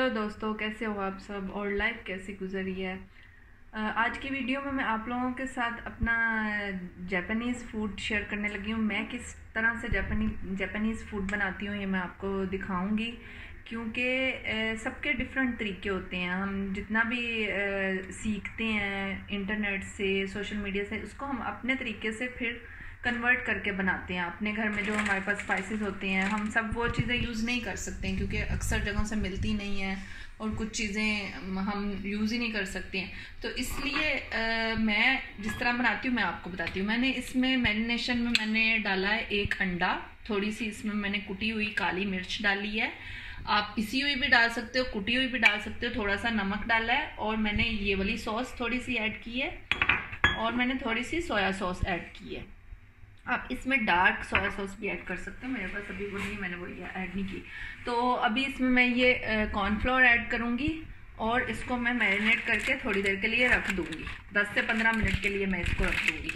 Hello दोस्तों, कैसे हो आप सब और लाइफ कैसी गुजरी है। आज की वीडियो में मैं आप लोगों के साथ अपना जापानीज़ फूड शेयर करने लगी हूँ। मैं किस तरह से जापानीज़ फूड बनाती हूँ ये मैं आपको दिखाऊंगी, क्योंकि सबके डिफरेंट तरीके होते हैं। हम जितना भी सीखते हैं इंटरनेट से, सोशल मीडिया से, उसको हम अपने तरीके से फिर कन्वर्ट करके बनाते हैं। अपने घर में जो हमारे पास स्पाइसेस होते हैं, हम सब वो चीज़ें यूज़ नहीं कर सकते हैं क्योंकि अक्सर जगहों से मिलती नहीं हैं और कुछ चीज़ें हम यूज़ ही नहीं कर सकते हैं। तो इसलिए मैं जिस तरह बनाती हूँ मैं आपको बताती हूँ। मैंने इसमें मैरिनेशन में मैंने डाला है 1 अंडा, थोड़ी सी इसमें मैंने कुटी हुई काली मिर्च डाली है। आप पिसी हुई भी डाल सकते हो, कुटी हुई भी डाल सकते हो। थोड़ा सा नमक डाला है और मैंने ये वाली सॉस थोड़ी सी ऐड की है और मैंने थोड़ी सी सोया सॉस ऐड की है। आप इसमें डार्क सोया सॉस भी ऐड कर सकते हो, मेरे पास अभी वो नहीं, मैंने वो ऐड नहीं की। तो अभी इसमें मैं ये कॉर्नफ्लोर ऐड करूँगी और इसको मैं मैरिनेट करके थोड़ी देर के लिए रख दूँगी। 10 से 15 मिनट के लिए मैं इसको रख दूँगी।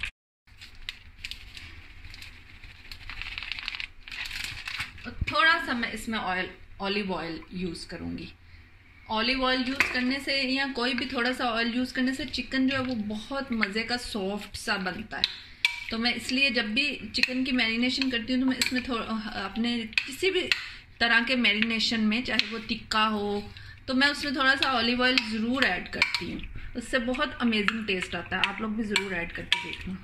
थोड़ा सा मैं इसमें ऑलिव ऑयल यूज़ करूँगी। ऑलिव ऑयल यूज़ करने से या कोई भी थोड़ा सा ऑयल यूज़ करने से चिकन जो है वो बहुत मज़े का सॉफ्ट सा बनता है। तो मैं इसलिए जब भी चिकन की मैरिनेशन करती हूँ तो मैं इसमें अपने किसी भी तरह के मैरिनेशन में, चाहे वो टिक्का हो, तो मैं उसमें थोड़ा सा ऑलिव ऑयल ज़रूर ऐड करती हूँ। उससे बहुत अमेजिंग टेस्ट आता है। आप लोग भी ज़रूर ऐड करके देखना।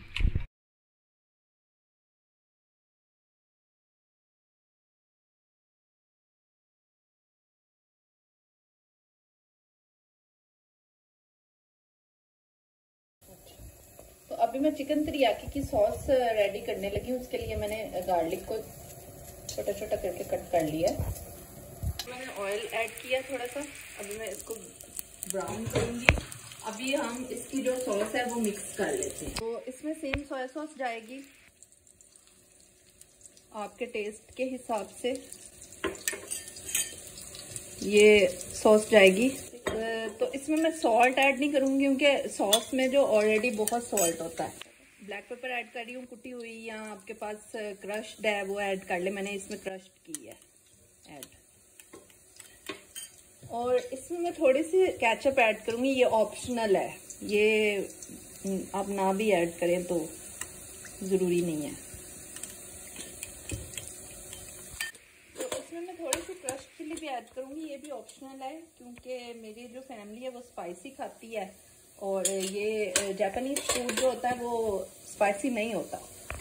तो अभी मैं चिकन तेरियाकी की सॉस रेडी करने लगी हूँ। उसके लिए मैंने गार्लिक को छोटा छोटा करके कट कर लिया। मैंने ऑयल ऐड किया थोड़ा सा। अभी मैं इसको ब्राउन करूंगी। अभी हम इसकी जो सॉस है वो मिक्स कर लेते हैं। तो इसमें सेम सोया सॉस जाएगी आपके टेस्ट के हिसाब से। ये सॉस जाएगी। तो इसमें मैं सॉल्ट ऐड नहीं करूंगी क्योंकि सॉस में जो ऑलरेडी बहुत सॉल्ट होता है। ब्लैक पेपर ऐड कर रही हूँ कुटी हुई, या आपके पास क्रश्ड है वो ऐड कर ले। मैंने इसमें क्रश्ड की है ऐड। और इसमें मैं थोड़ी सी केचप ऐड करूंगी। ये ऑप्शनल है, ये आप ना भी ऐड करें तो ज़रूरी नहीं है। तो इसमें मैं थोड़ी सी क्रश्ड चिली भी ऐड करूंगी। ये भी ऑप्शनल है क्योंकि मेरी जो फैमिली है वो स्पाइसी खाती है और ये जापानीज फूड जो होता है वो स्पाइसी नहीं होता।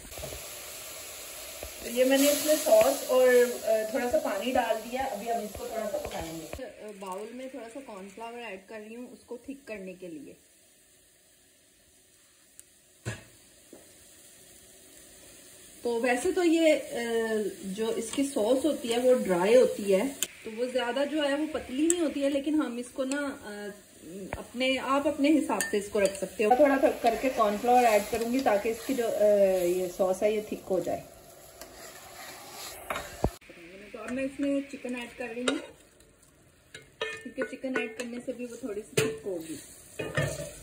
तो ये मैंने इसमें सॉस और थोड़ा सा पानी डाल दिया। अभी हम इसको थोड़ा सा पकाएंगे। बाउल में थोड़ा सा कॉर्नफ्लावर ऐड कर रही हूँ उसको थिक करने के लिए। तो वैसे तो ये जो इसकी सॉस होती है वो ड्राई होती है, तो वो ज़्यादा जो है वो पतली नहीं होती है, लेकिन हम इसको ना आप अपने हिसाब से इसको रख सकते हो। थोड़ा करके कॉर्नफ्लावर ऐड करूंगी ताकि इसकी जो ये सॉस है ये थिक हो जाए। तो अब मैं इसमें चिकन ऐड कर रही हूँ क्योंकि चिकन ऐड करने से भी वो थोड़ी सी थिक होगी।